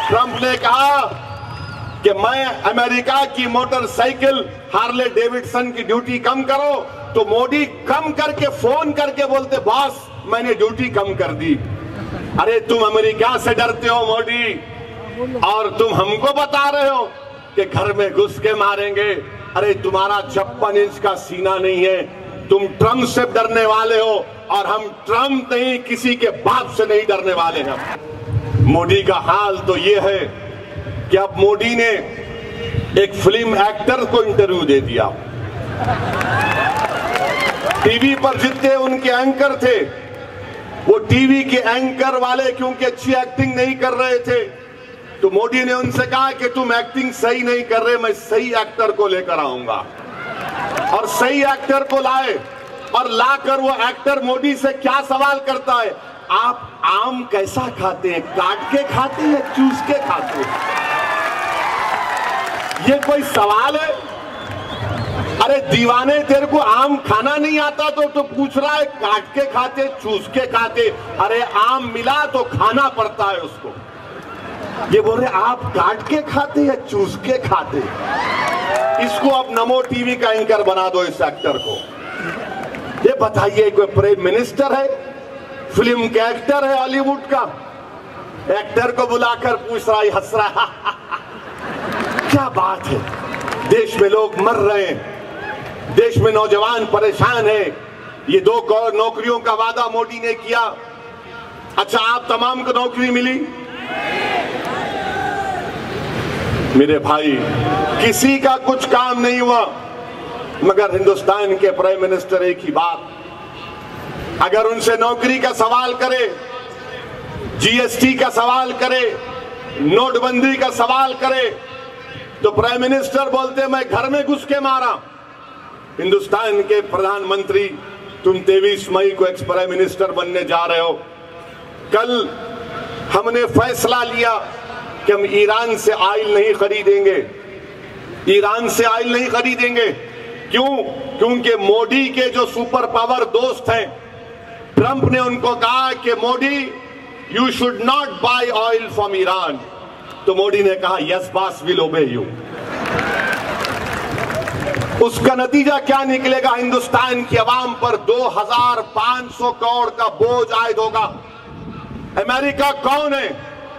Trump ने कहा कि मैं अमेरिका की मोटरसाइकिल हार्ले डेविडसन की ड्यूटी कम करो, तो मोदी कम करके फोन करके बोलते बॉस मैंने ड्यूटी कम कर दी। अरे तुम अमेरिका से डरते हो मोदी, और तुम हमको बता रहे हो कि घर में घुस के मारेंगे। अरे तुम्हारा 56 इंच का सीना नहीं है, तुम ट्रंप से डरने वाले हो, और हम ट्रंप नहीं किसी के बाप से नहीं डरने वाले हैं। मोदी का हाल तो ये है कि अब मोदी ने एक फिल्म एक्टर को इंटरव्यू दे दिया। टीवी पर जितने उनके एंकर थे, वो टीवी के एंकर वाले क्योंकि अच्छी एक्टिंग नहीं कर रहे थे, तो मोदी ने उनसे कहा कि तुम एक्टिंग सही नहीं कर रहे, मैं सही एक्टर को लेकर आऊंगा। और सही एक्टर को लाए, और लाकर वो एक्टर मोदी से क्या सवाल करता है, आप आम कैसा खाते हैं, काट के खाते हैं या चूस के खाते हैं? ये कोई सवाल है? अरे दीवाने, तेरे को आम खाना नहीं आता तो पूछ रहा है काट के खाते चूस के खाते? अरे आम मिला तो खाना पड़ता है उसको। ये बोल रहे आप काट के खाते या चूस के खाते? इसको अब नमो टीवी का एंकर बना दो इस एक्टर को। ये बताइए, कोई प्राइम मिनिस्टर है, फिल्म के एक्टर है, हॉलीवुड का एक्टर को बुलाकर पूछ रहा है, हंस रहा है। क्या बात है, देश में लोग मर रहे हैं, देश में नौजवान परेशान है। ये 2 करोड़ नौकरियों का वादा मोदी ने किया। अच्छा, आप तमाम को नौकरी मिली? मेरे भाई, किसी का कुछ काम नहीं हुआ, मगर हिंदुस्तान के प्राइम मिनिस्टर एक ही बात, अगर उनसे नौकरी का सवाल करे, जीएसटी का सवाल करे, नोटबंदी का सवाल करे, तो प्राइम मिनिस्टर बोलते मैं घर में घुस के मारा। हिंदुस्तान के प्रधानमंत्री, तुम 23 मई को एक्स प्राइम मिनिस्टर बनने जा रहे हो। कल हमने फैसला लिया कि हम ईरान से ऑयल नहीं खरीदेंगे, ईरान से ऑयल नहीं खरीदेंगे। क्यों? क्योंकि मोदी के जो सुपर पावर दोस्त हैं, ट्रंप ने उनको कहा कि Modi you should not buy oil from Iran. तो मोदी ने कहा yes boss, will obey you. उसका नतीजा क्या निकलेगा? हिंदुस्तान की आवाम पर 2500 करोड़ का बोझ आयद होगा। अमेरिका कौन है?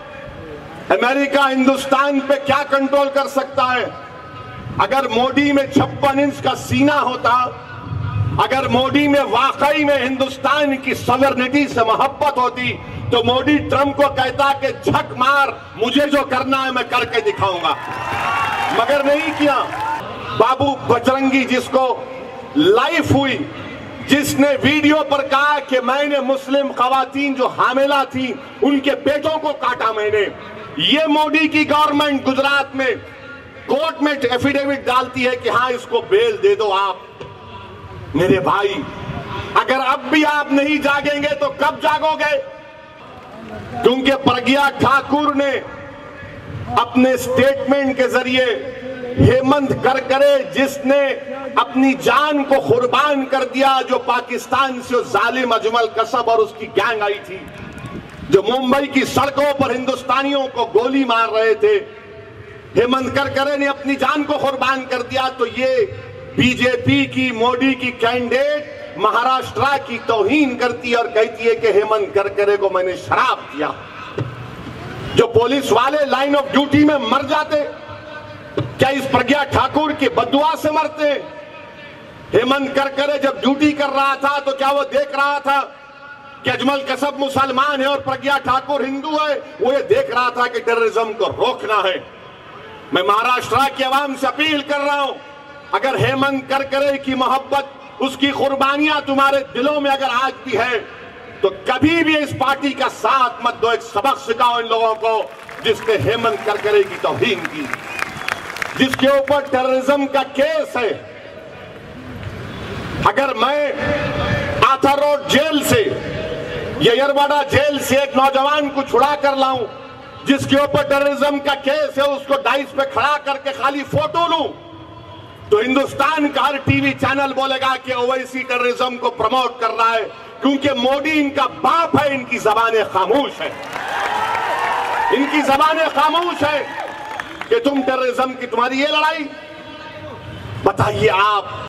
अमेरिका हिंदुस्तान पे क्या कंट्रोल कर सकता है? अगर मोदी में 56 इंच का सीना होता, अगर मोदी में वाकई में हिंदुस्तान की सॉवरेनिटी से मोहब्बत होती, तो मोदी ट्रंप को कहता कि झक मार, मुझे जो करना है मैं करके दिखाऊंगा। मगर नहीं किया। बाबू बजरंगी, जिसको लाइफ हुई, जिसने वीडियो पर कहा कि मैंने मुस्लिम खवातीन जो हामिला थी उनके पेटों को काटा मैंने, ये मोदी की गवर्नमेंट गुजरात में कोर्ट में एफिडेविट डालती है कि हाँ इसको बेल दे दो आप। मेरे भाई, अगर अब भी आप नहीं जागेंगे तो कब जागोगे? क्योंकि प्रज्ञा ठाकुर ने अपने स्टेटमेंट के जरिए हेमंत करकरे, जिसने अपनी जान को कुर्बान कर दिया, जो पाकिस्तान से जालिम अजमल कसब और उसकी गैंग आई थी, जो मुंबई की सड़कों पर हिंदुस्तानियों को गोली मार रहे थे, हेमंत करकरे ने अपनी जान को कुर्बान कर दिया। तो ये बीजेपी की, मोदी की कैंडिडेट महाराष्ट्र की तौहीन करती है और कहती है कि हेमंत करकरे को मैंने शराब दिया। जो पुलिस वाले लाइन ऑफ ड्यूटी में मर जाते, क्या इस प्रज्ञा ठाकुर की बददुआ से मरते? हेमंत करकरे जब ड्यूटी कर रहा था तो क्या वो देख रहा था कि अजमल कसब मुसलमान है और प्रज्ञा ठाकुर हिंदू है? वो ये देख रहा था कि टेररिज्म को रोकना है। मैं महाराष्ट्र की आवाम से अपील कर रहा हूं, अगर हेमंत करकरे की मोहब्बत, उसकी कुर्बानियां तुम्हारे दिलों में अगर आज भी है, तो कभी भी इस पार्टी का साथ मत दो। एक सबक सिखाओ इन लोगों को जिसने हेमंत करकरे की तौहीन की, जिसके ऊपर टेररिज्म का केस है। अगर मैं आथर रोड जेल से या यरवाड़ा जेल से एक नौजवान को छुड़ा कर लाऊं जिसके ऊपर टेररिज्म का केस है, उसको डाइस पे खड़ा करके खाली फोटो लूं, तो हिंदुस्तान का हर टीवी चैनल बोलेगा कि ओवैसी टेररिज्म को प्रमोट कर रहा है, क्योंकि मोदी इनका बाप है, इनकी जबानें खामोश है। इनकी जबानें खामोश है कि तुम टेररिज्म की तुम्हारी ये लड़ाई। बताइए आप